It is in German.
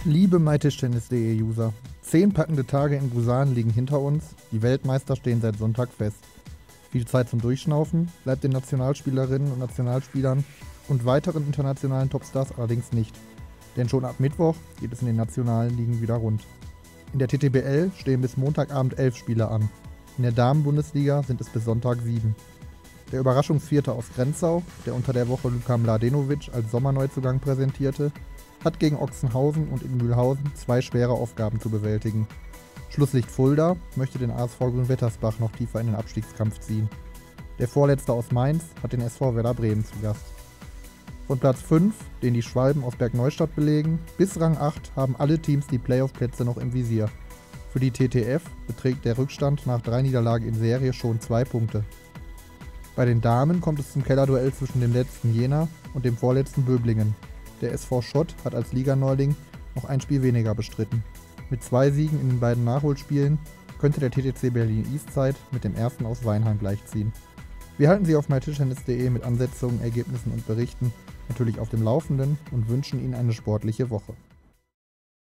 Liebe mytischtennis.de-User, 10 packende Tage in Busan liegen hinter uns, die Weltmeister stehen seit Sonntag fest. Viel Zeit zum Durchschnaufen bleibt den Nationalspielerinnen und Nationalspielern und weiteren internationalen Topstars allerdings nicht. Denn schon ab Mittwoch geht es in den nationalen Ligen wieder rund. In der TTBL stehen bis Montagabend 11 Spiele an. In der Damen-Bundesliga sind es bis Sonntag 7. Der Überraschungsvierte aus Grenzau, der unter der Woche Luka Mladenovic als Sommerneuzugang präsentierte, hat gegen Ochsenhausen und in Mühlhausen 2 schwere Aufgaben zu bewältigen. Schlusslicht Fulda möchte den ASV Grünwettersbach noch tiefer in den Abstiegskampf ziehen. Der Vorletzte aus Mainz hat den SV Werder Bremen zu Gast. Von Platz 5, den die Schwalben aus Bergneustadt belegen, bis Rang 8 haben alle Teams die Playoff-Plätze noch im Visier. Für die TTF beträgt der Rückstand nach 3 Niederlagen in Serie schon 2 Punkte. Bei den Damen kommt es zum Kellerduell zwischen dem letzten Jena und dem vorletzten Böblingen. Der SV Schott hat als Liganeuling noch ein Spiel weniger bestritten. Mit 2 Siegen in den beiden Nachholspielen könnte der TTC Berlin Eastside mit dem ersten aus Weinheim gleichziehen. Wir halten Sie auf mytischtennis.de mit Ansetzungen, Ergebnissen und Berichten natürlich auf dem Laufenden und wünschen Ihnen eine sportliche Woche.